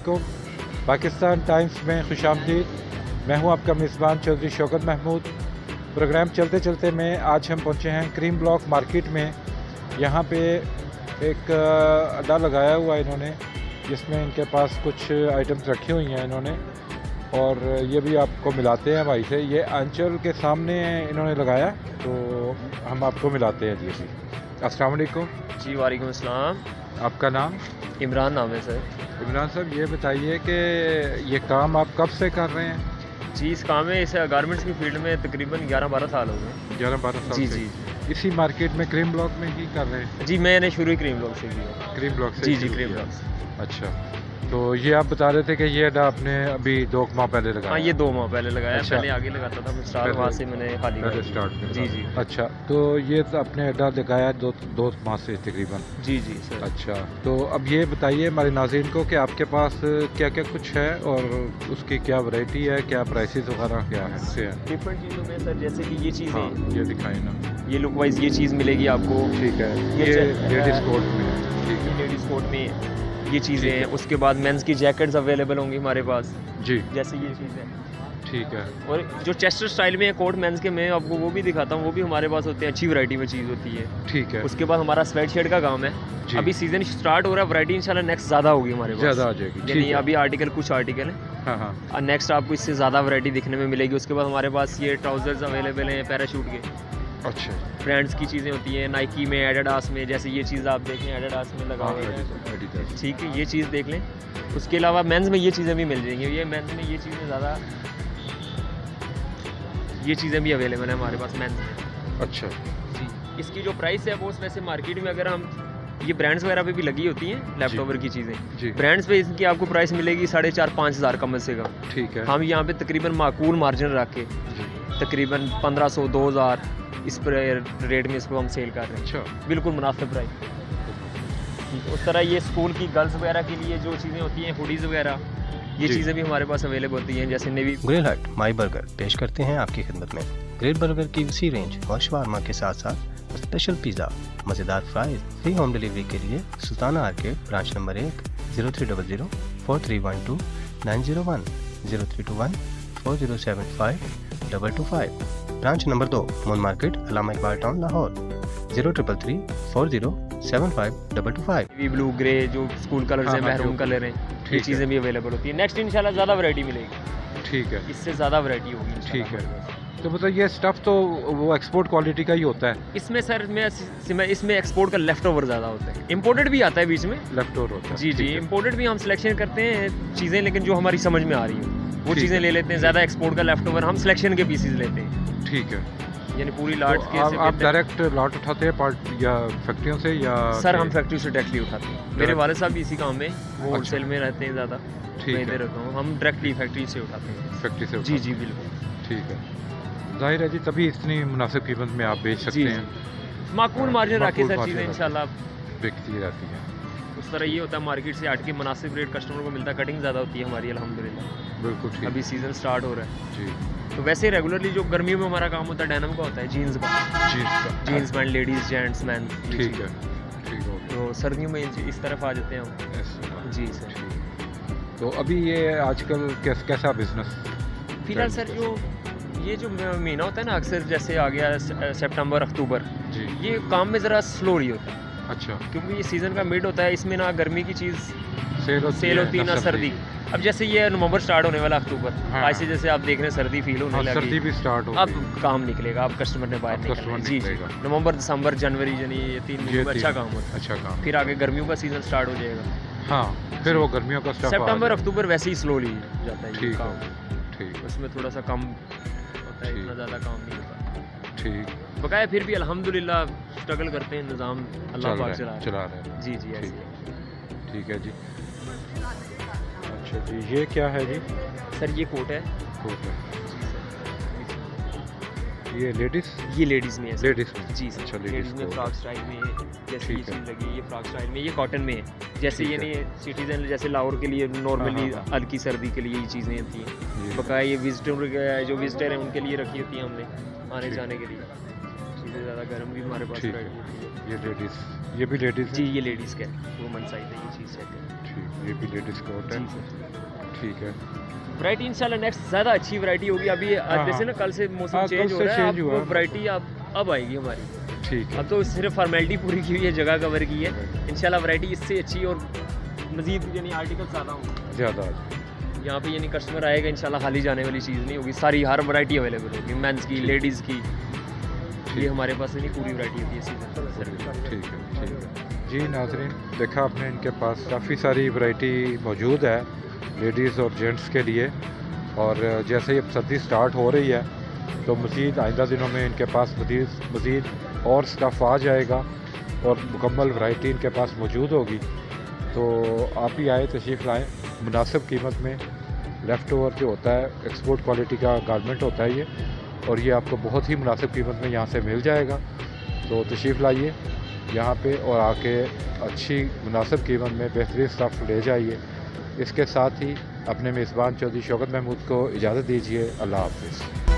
अलैकुम। पाकिस्तान टाइम्स में खुशामदीद। मैं हूं आपका मेज़बान चौधरी शौकत महमूद। प्रोग्राम चलते चलते में आज हम पहुंचे हैं क्रीम ब्लॉक मार्केट में। यहाँ पे एक अड्डा लगाया हुआ है इन्होंने, जिसमें इनके पास कुछ आइटम्स रखी हुई हैं इन्होंने, और ये भी आपको मिलाते हैं भाई से। ये आंचल के सामने इन्होंने लगाया, तो हम आपको मिलाते हैं जी। अभी अस्सलाम वालेकुम। जी वालेकुम अस्सलाम। आपका नाम? इमरान नाम है सर। इमरान साहब, ये बताइए कि ये काम आप कब से कर रहे हैं? जी, इस काम में, इस गारमेंट्स की फील्ड में तकरीबन 11-12 साल हो गए। 11-12 साल जी से? जी। इसी मार्केट में क्रीम ब्लॉक में ही कर रहे हैं? जी, मैंने शुरू ही क्रीम ब्लॉक से किया। क्रीम ब्लॉक से? जी जी, क्रीम ब्लॉक से। अच्छा, तो ये आप बता रहे थे कि ये अड्डा आपने अभी 2 माह पहले लगाया? हाँ, ये 2 माह पहले लगाया। अच्छा। पहले आगे लगाता था, स्टार वहाँ से मैंने खाली पहले किया। स्टार्ट में? जी जी। अच्छा, तो ये तो आपने अड्डा लगाया 2 माह से तकरीबन? जी जी सर। अच्छा, तो अब ये बताइए हमारे नाज़रीन को कि आपके पास क्या क्या कुछ है और उसकी क्या वैरायटी है, क्या प्राइसेस वगैरह क्या है? से डिफरेंट चीज़ों में सर, जैसे कि ये चीज़ें, हाँ, ये दिखाएं ना। ये लुक वाइज ये चीज़ मिलेगी आपको। ठीक है, ये लेडीज़ कोट में है। ठीक है, लेडीज़ कोट में ये चीज़ें हैं। उसके बाद मेंस की जैकेट्स अवेलेबल होंगी हमारे पास। जी, जैसे ये चीज़ है। ठीक है। और जो चेस्टर स्टाइल में है कोट मेंस के, मैं आपको वो भी दिखाता हूँ, वो भी हमारे पास होते हैं। अच्छी वैरायटी में चीज़ होती है। ठीक है। उसके बाद हमारा स्वेट शर्ट का काम है। जी। अभी सीजन स्टार्ट हो रहा है, वैरायटी इंशाल्लाह नेक्स्ट ज़्यादा होगी हमारे पास। ज़्यादा आ जाएगी? यानी ठीक है। अभी आर्टिकल कुछ आर्टिकल है, हाँ हाँ। और नेक्स्ट आपको इससे ज़्यादा वैरायटी दिखने में मिलेगी। उसके बाद हमारे पास ये ट्राउजर्स अवेलेबल हैं पैराशूट के। अच्छा, ब्रांड्स की चीज़ें होती हैं, नाइकी में, एडिडास में। जैसे ये चीज़ आप देखें, एडिडास में लगा हुआ है। Adidas। ठीक है, ये चीज़ देख लें। उसके अलावा मेंस में ये चीज़ें भी मिल जाएंगी। ये मेंस में ये चीज़ें ज़्यादा, ये चीज़ें भी अवेलेबल है हमारे पास मेंस में। अच्छा जी, इसकी जो प्राइस है वो वैसे मार्केट में, अगर हम ये ब्रांड्स वगैरह पे भी लगी होती हैं लैफ्ट ओवर की जी। चीज़ें, ब्रांड्स पे इसकी आपको प्राइस मिलेगी 4,500-5 हज़ार कम से कम। ठीक है। हम यहाँ पे तकरीबन माकूल मार्जिन रख के जी। तकरीबन 1,500-2,000 इस पर रेट में इसको हम सेल कर रहे हैं। अच्छा, बिल्कुल मुनासिब प्राइस। उस तरह ये स्कूल की गर्ल्स वगैरह के लिए जो चीज़ें होती हैं, हुडीज़ वगैरह, ये जी। चीज़ें भी हमारे पास अवेलेबल होती हैं। जैसे नेवी ग्रिल हट माई बर्गर पेश करते हैं आपकी खिदमत में ग्रिल बर्गर की उसी रेंज और शवारमा के साथ साथ स्पेशल पिज़्ज़ा, मज़ेदार फ्राइज। फ्री होम डिलीवरी के लिए Sultana arcade, branch number 1, 0300 4312 901 0321 4075 225। Branch number 2, moon market, Allama Iqbal town, Lahore, 0333 4075 225। Navy blue, grey, जो स्कूल कलर्स हैं, हाँ, महरून जो- कलर हैं, ठीक ये है। चीज़ें भी अवेलेबल होती हैं। नेक्स्ट इंशाल्लाह ज़्यादा वैरायटी मिलेगी, ठीक है। इससे ज़्यादा वैरायटी होगी इंशाल्लाह ठीक है। हमारे पास। तो मतलब ये स्टफ़ तो वो एक्सपोर्ट क्वालिटी का ही होता है? इसमें सर मैं इसमें एक्सपोर्ट का लेफ्ट ओवर ज़्यादा होता है। इम्पोर्टेड भी आता है बीच में। लेफ्ट ओवर होता है? जी जी, ठीक है। इम्पोर्टेड भी हम सिलेक्शन करते हैं चीज़ें, लेकिन जो हमारी समझ में आ रही है वो ठीक चीज़ें है। ले लेते हैं। ज़्यादा एक्सपोर्ट का लेफ्ट ओवर हम सिलेक्शन के पीसीज लेते हैं, ठीक है। यानी पूरी लाट तो के आप से लेते हैं। डायरेक्ट लॉट उठाते हैं पार्ट या फैक्ट्रियों से या? सर हम फैक्ट्री से डायरेक्टली उठाते हैं। मेरे Direct- वाले साहब भी इसी काम में, वो अच्छा। होलसेल में रहते हैं ज़्यादा। ठीक मैं है। इधर रहता हूँ, हम डायरेक्टली फैक्ट्री से उठाते हैं। फैक्ट्री से जी उठाते जी बिल्कुल। हैं। ठीक है, जाहिर है जी, तभी इतनी मुनासिब कीमत में आप बेच सकते जी, हैं। माकूल मार्जिन रखे माकूल सर मार्जिन चीज़ें रखे। इंशाल्लाह। बिकती रहती है। उस तरह ये होता है, मार्केट से हट के मुनासिब रेट कस्टमर को मिलता है। कटिंग ज़्यादा होती है हमारी अल्हम्दुलिल्लाह। बिल्कुल ठीक। अभी सीज़न स्टार्ट हो रहा है, जी। तो वैसे रेगुलरली जो गर्मियों में हमारा काम होता है डेनिम का होता है, जीन्स का, जीन्स का? Jeans pant, ladies gents man. ठीक है, ठीक हो गया। तो सर्दियों में इस तरफ आ जाते हैं हम। ऐसा। जी सर। ठीक। तो अभी ये आजकल कैसा बिजनेस? फिलहाल सर जो ये जो महीना होता है ना, अक्सर जैसे आ गया सितंबर अक्टूबर, जी। ये काम में ज़रा स्लो ही होता है, अच्छा, क्योंकि ये सीज़न का मिड होता है। इसमें ना गर्मी की चीज़ सेल होती है ना सर्दी। अब जैसे ये नवंबर स्टार्ट होने वाला, अक्टूबर, हाँ। आज से जैसे आप देख रहे हैं सर्दी फील होने हाँ, लगी। सर्दी भी स्टार्ट हो अब गई। काम निकलेगा, अब कस्टमर ने बाहर अब निकलना कस्टमर है। जी जी, निकलेगा। नवंबर दिसंबर जनवरी यानी ये 3 महीने में अच्छा काम होता है। अच्छा काम। फिर आगे गर्मियों का सीज़न स्टार्ट हो जाएगा। हाँ, फिर वो गर्मियों का स्टफ सितंबर अक्टूबर वैसे ही स्लोली जाता है ये ठीक काम। है, ठीक उसमें थोड़ा सा कम होता है, ठीक। इतना ज़्यादा काम नहीं होता। ठीक। बकाया फिर भी अल्हम्दुलिल्लाह स्ट्रगल करते हैं, निज़ाम अल्लाह पाक चला रहे हैं। जी जी, ऐसे ठीक। ठीक है जी। अच्छा जी, ये क्या है जी? सर ये कोट है। कोट है। ये लेडीज़? ये लेडीज़ में है सर। लेडीज़ में? जी सर। अच्छा, लेडीज़ में कोट। फ्रॉक स्टाइल में है। जैसे ये ठीक है। चीज़ लगी, ये फ्रॉक स्टाइल में, ये कॉटन में है। जैसे ठीक ये है। नहीं सिटीजन जैसे लाहौर के लिए नॉर्मली हाँ। हल्की सर्दी के लिए ये चीज़ें होती हैं। ये बकाया ये जो विजिटर हैं उनके लिए रखी होती हैं हमने, आने ठीक। जाने के लिए चीज़ें ज़्यादा ज़्यादा गर्म भी हमारे पास ठीक वैरायटी होती है। ये लेडीज़, ये भी लेडीज़ जी है? ये लेडीज़ का है, वुमन साइज है ये चीज़ सेट है। ठीक, ये भी लेडीज़ कोट है। जी सर। ठीक है। वैरायटी इंशाल्लाह नेक्स्ट ज़्यादा अच्छी वैरायटी होगी। अभी हाँ, जैसे ना हाँ। कल से मौसम हाँ, चेंज कल हो से रहा है, change हुआ अब है। वैरायटी अब आएगी हमारी। ठीक है। अब तो सिर्फ फॉर्मेलिटी पूरी की हुई है, जगह कवर की है। इंशाल्लाह वैरायटी इससे अच्छी और मज़ीद यानी आर्टिकल ज़्यादा होंगे ज़्यादा। यहाँ पे, यानी कस्टमर आएगा इंशाल्लाह खाली जाने वाली चीज़ नहीं होगी, सारी हर वैरायटी अवेलेबल होगी, मेंस की, लेडीज़ की। ये हमारे पास नहीं पूरी वैरायटी होती है सीजन। ठीक है, ठीक है। जी नाज़रीन, देखा आपने इनके पास काफ़ी सारी वैरायटी मौजूद है लेडीज़ और जेंट्स के लिए। और जैसे ही अब सर्दी स्टार्ट हो रही है तो मज़ीद आइंदा दिनों में इनके पास मज़ीद और स्टफ़ आ जाएगा और मुकम्मल वैरायटी इनके पास मौजूद होगी। तो आप ही आए, तशरीफ़ लाएँ, मुनासिब कीमत में। लेफ़्ट ओवर जो होता है एक्सपोर्ट क्वालिटी का गारमेंट होता है ये, और ये आपको बहुत ही मुनासिब कीमत में यहाँ से मिल जाएगा। तो तशरीफ़ लाइए यहाँ पे और आके अच्छी मुनासिब कीमत में बेहतरीन स्टफ़ ले जाइए। इसके साथ ही अपने मेज़बान चौधरी शौकत महमूद को इजाज़त दीजिए। अल्लाह हाफ़िज़।